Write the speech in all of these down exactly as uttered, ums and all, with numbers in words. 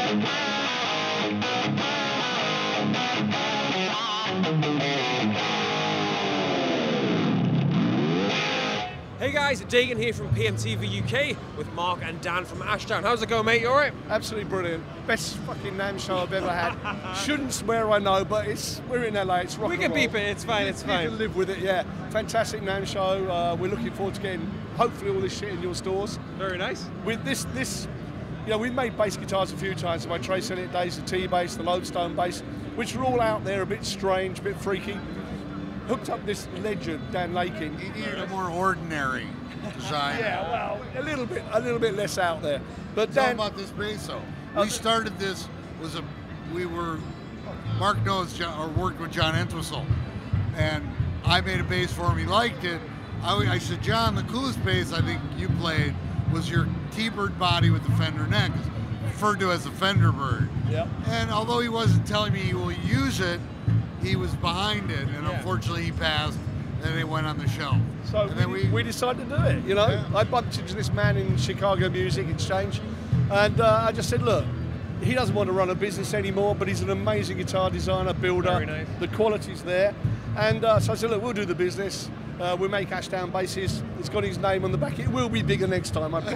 Hey guys, Dagan here from P M T V U K with Mark and Dan from Ashdown. How's it going, mate? You alright? Absolutely brilliant. Best fucking Namm show I've ever had. Shouldn't swear, I know, but it's we're in L A. It's rock We and can roll. beep it. It's fine. You, It's you fine. can live with it. Yeah. Fantastic Namm show. Uh, we're looking forward to getting hopefully all this shit in your stores. Very nice. With this, this, you know, we've made bass guitars a few times. My Trace Elliott days, the T bass, the Lodestone bass, which are all out there, a bit strange, a bit freaky. Hooked up this legend, Dan Lakin. He needed a more ordinary design. Yeah, well, a little bit, a little bit less out there. But Tell Dan, about this bass though. Uh, We started this was a we were Mark knows John, or worked with John Entwistle, and I made a bass for him. He liked it. I, I said, John, the coolest bass I think you played was your T-bird body with the Fender neck, referred to as the Fender bird. yeah. And although he wasn't telling me he will use it, he was behind it, and Yeah. unfortunately he passed, and it went on the shelf. So and then we, we, we decided to do it, you know. Yeah. I bumped into this man in Chicago Music Exchange, and uh, I just said, look, he doesn't want to run a business anymore, but he's an amazing guitar designer, builder. Very nice. The quality's there. And uh, so I said, look, we'll do the business. Uh, we make Ashdown basses. It's got his name on the back. It will be bigger next time, I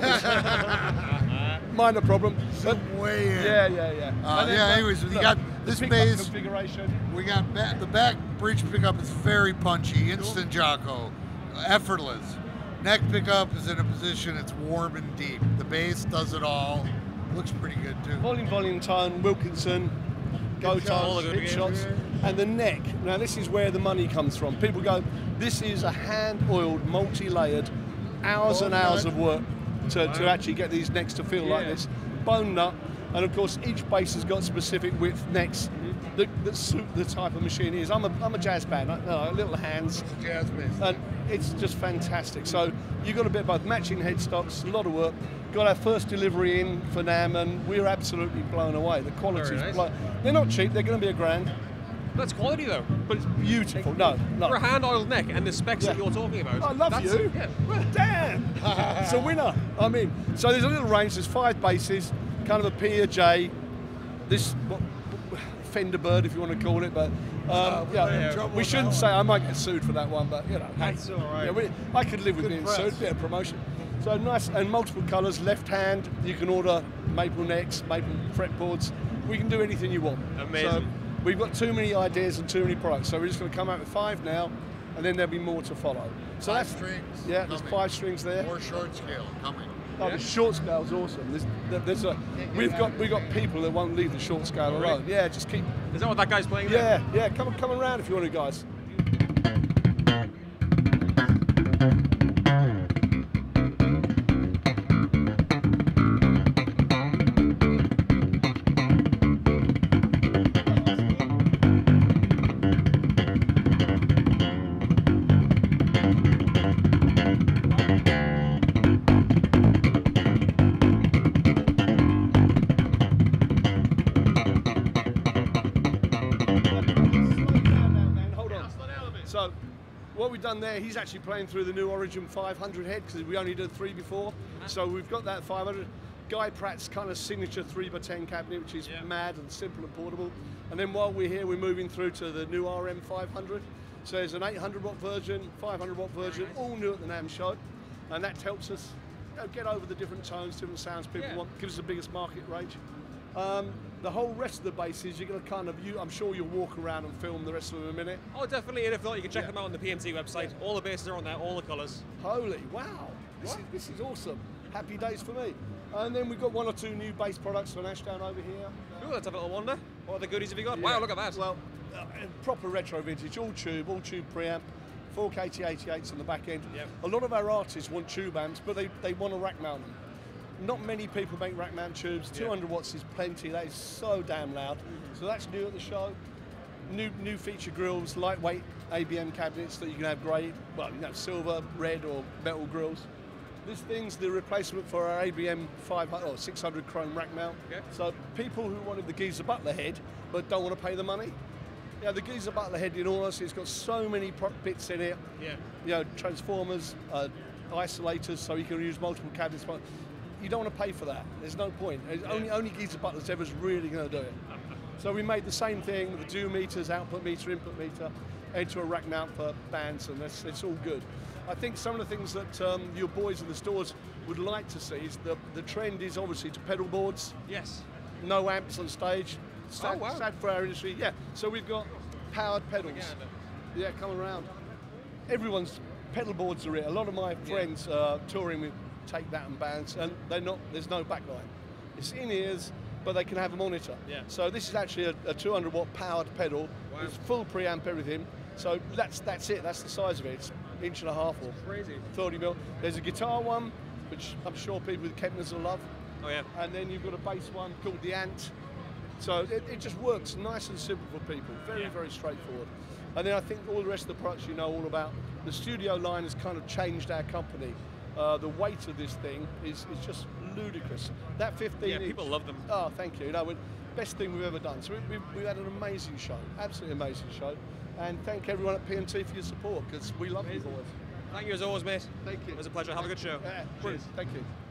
promise. Minor problem. But, way in. yeah, yeah, yeah. Uh, And then, yeah, uh, anyways, you look, got the this pickup bass. configuration. We got back, the back bridge pickup is very punchy, instant Jocko, effortless. Neck pickup is in a position it's warm and deep. The bass does it all. Looks pretty good too. Volume, volume, tone, Wilkinson, go Good shots. All tones, the good hit games, shots, and the neck. Now this is where the money comes from. People go, this is a hand-oiled, multi-layered, hours Bone and hours nut. of work to, to Wow. actually get these necks to feel like Yeah. this. Bone nut, and of course each bass has got specific width necks that, that suit the type of machine it is. I'm a, I'm a jazz band, I, no, little hands, It's a jazz bass. and it's just fantastic. So you've got a bit of both matching headstocks, a lot of work. Got our first delivery in for Namm, and we're absolutely blown away. The quality's Very nice. blown. They're not cheap. They're going to be a grand. That's quality though. But it's beautiful. No, no. For a hand-oiled neck and the specs that Yeah. you're talking about. I love that's, you. Yeah. Damn! It's a winner. I mean, so there's a little range. There's five basses, kind of a P, a J, this what, Fender bird, if you want to call it. But um, Uh, yeah, we're in trouble we with shouldn't that say. I might get sued for that one, but you know, hey, That's all right. yeah, we, I could live with Good being press. sued. Bit of promotion. So nice and multiple colours. Left hand, you can order maple necks, maple fretboards. We can do anything you want. Amazing. So we've got too many ideas and too many products, so we're just going to come out with five now, and then there'll be more to follow. So Five that's strings yeah. There's coming. five strings there. More short scale coming. Oh, Yeah. the short scale's awesome. There's, there- there's a, we've got we got people that won't leave the short scale really? alone. Yeah, just keep. Is that what that guy's playing there? Yeah, yeah. Come come around if you want to, guys. Hold on. So, what we've done there, he's actually playing through the new Origin five hundred head because we only did three before. So we've got that five hundred. Guy Pratt's kind of signature three by ten cabinet, which is Yeah. mad and simple and portable. And then while we're here, we're moving through to the new R M five hundred. So there's an eight hundred watt version, five hundred watt version, all new at the Namm show. And that helps us, you know, get over the different tones, different sounds people Yeah. want, gives us the biggest market range. Um, the whole rest of the basses, you're going to kind of, you, I'm sure you'll walk around and film the rest of them in a minute. Oh, definitely. And if not, you can check Yeah. them out on the P M T website. All the bases are on there, all the colours. Holy, wow, this is, this is awesome. Happy days for me. And then we've got one or two new bass products from Ashdown over here. Ooh, let's have a little wander. What other goodies have you got? Yeah. Wow, look at that. Well, uh, proper retro vintage, all tube, all tube preamp, four K T eighty-eights on the back end. Yep. A lot of our artists want tube amps, but they, they want to rack mount them. Not many people make rack mount tubes. two hundred watts is plenty. That is so damn loud. So that's new at the show. New new feature grills, lightweight A B M cabinets that you can have grey, well, you know, silver, red, or metal grills. This thing's the replacement for our A B M five hundred or six hundred chrome rack mount. Okay. So people who wanted the Geezer Butler head but don't want to pay the money. Yeah, the Geezer Butler head, in all honesty, it's got so many pro- bits in it. Yeah. You know, transformers, uh, isolators, so you can use multiple cabinets. you don't want to pay for that. There's no point. It's Yeah. Only only Geezer Butlers ever's really going to do it. So we made the same thing with the do meters, output meter, input meter, into a rack mount for bands, and it's, it's all good. I think some of the things that um, your boys in the stores would like to see is the, the trend is obviously to pedal boards, Yes. no amps on stage. Sad, Oh, wow. sad for our industry. Yeah, so we've got powered pedals. Propaganda. Yeah, come around. Everyone's pedal boards are it. A lot of my friends uh, touring with take that and bands, and they're not. There's no backline. It's in ears, but they can have a monitor. Yeah. So this is actually a, a two hundred watt powered pedal. Wow. It's full preamp everything. So that's that's it. That's the size of it. It's inch and a half or Crazy. thirty mil. There's a guitar one, which I'm sure people with Kepners will love. Oh yeah. And then you've got a bass one called the Ant. So it, it just works nice and simple for people. Very, Yeah. very straightforward. And then I think all the rest of the products you know all about. The studio line has kind of changed our company. Uh, the weight of this thing is, is just ludicrous. That fifteen Yeah, inch, people love them. Oh, thank you. No, we- best thing we've ever done. So we, we've, we've had an amazing show, absolutely amazing show. And thank everyone at P M T for your support, because we love you boys. Thank you as always, mate. Thank you. It was a pleasure. Have a good show. Yeah, Cheers. brilliant. Thank you.